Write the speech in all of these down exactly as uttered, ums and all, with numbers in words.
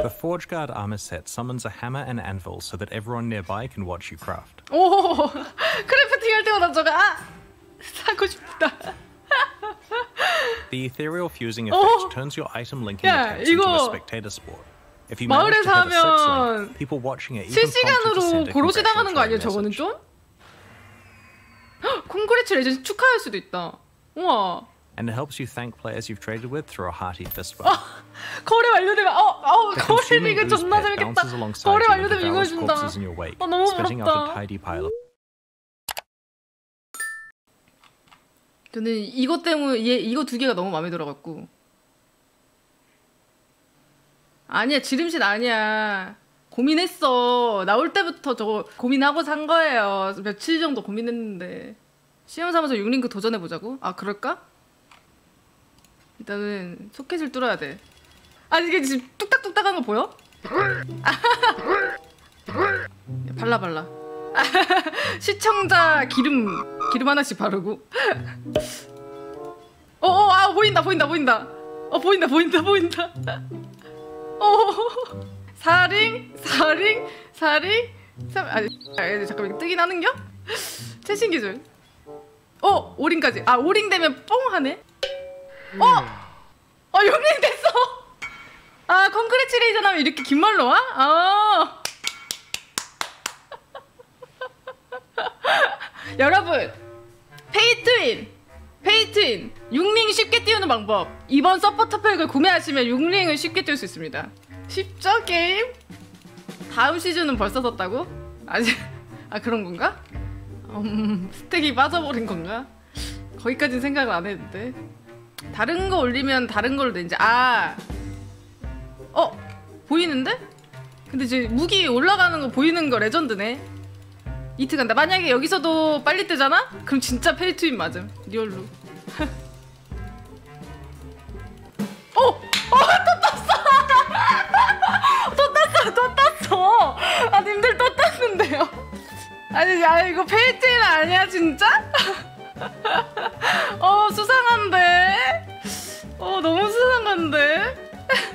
The ForgeGuard armor set summons a hammer and anvil so that everyone nearby can watch you craft. 오, 크래프팅 할 때마다 저거 아 사고 싶다. The ethereal fusing effect turns your item linking 야, attempts into a 이거 spectator sport. If you manage to hit a six link, people watching it even prompt you to 실시간으로 send a 고로시 당하는 거 아니야? congratulatory 저거는 message. 좀? 콩그레츄레이션 축하할 수도 있다. 우와. And it helps you thank players you've traded with through a hearty fist bump. 거래 완료되면 어, 어, The 거래 consuming 이거 ooze 존나 pet 재밌겠다. bounces alongside 거래 you with the 완료되면 이거 Dallas 해준다. corpses in your wake, 어, 너무 spitting out a 부럽다. tidy pile of. 저는 이것 때문에 얘 이거 두 개가 너무 마음에 들어갖고. 아니야, 지름신 아니야. 고민했어. 나올 때부터 저거 고민하고 산 거예요. 며칠 정도 고민했는데. 시험 삼아서 육 링크 도전해보자고? 아, 그럴까? 일단은 소켓을 뚫어야 돼. 아, 이게 지금 뚝딱뚝딱한 거 보여? 발라 발라. 시청자 기름 기름 하나씩 바르고. 어어 아 보인다 보인다 보인다. 어 보인다 보인다 보인다. 어 사링 사링 사링 삼 아 잠깐만 이거 뜨긴 하는겨? 최신 기준. 어 오링까지. 아 오링 되면 뽕 하네. 어! 어 육 링 됐어! 아 콩그레츄레이션 하면 이렇게 긴 말로 와? 아 여러분 페이트윈 페이트윈 육 링 쉽게 띄우는 방법. 이번 서포터 팩을 구매하시면 육 링을 쉽게 띄울 수 있습니다. 쉽죠 게임? 다음 시즌은 벌써 썼다고? 아직 아 그런 건가? 음, 스택이 빠져버린 건가? 거기까지는 생각을 안 했는데. 다른 거 올리면 다른 걸로 이제 아 어? 보이는데? 근데 이제 무기 올라가는 거 보이는 거 레전드네. 이트 간다. 만약에 여기서도 빨리 뜨잖아? 그럼 진짜 페이투인 맞음. 리얼로. 어! 어! 또 떴어! 또 떴어! 또 떴어! 아 님들 또 떴는데요. 아니 야 이거 페이투인 아니야 진짜? 어 수상한데? 어 너무 수상한데?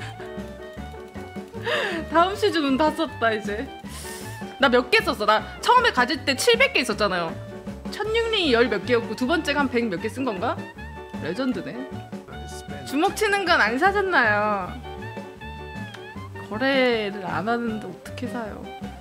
다음 시즌은 다 썼다 이제. 나 몇 개 썼어. 나 처음에 가질 때 칠백 개 있었잖아요. 천육 링이 열 몇 개였고 두 번째가 한 백 몇 개 쓴 건가? 레전드네. 주먹 치는 건 안 사셨나요? 거래를 안 하는데 어떻게 사요?